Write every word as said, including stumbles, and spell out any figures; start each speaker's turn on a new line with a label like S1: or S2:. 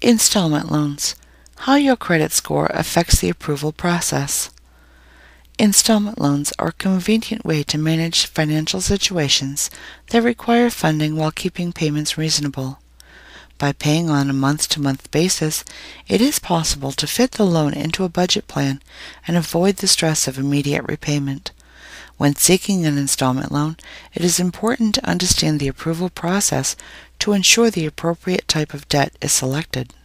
S1: Installment loans. How your credit score affects the approval process. Installment loans are a convenient way to manage financial situations that require funding while keeping payments reasonable. By paying on a month-to-month basis, it is possible to fit the loan into a budget plan and avoid the stress of immediate repayment. When seeking an installment loan, it is important to understand the approval process to ensure the appropriate type of debt is selected.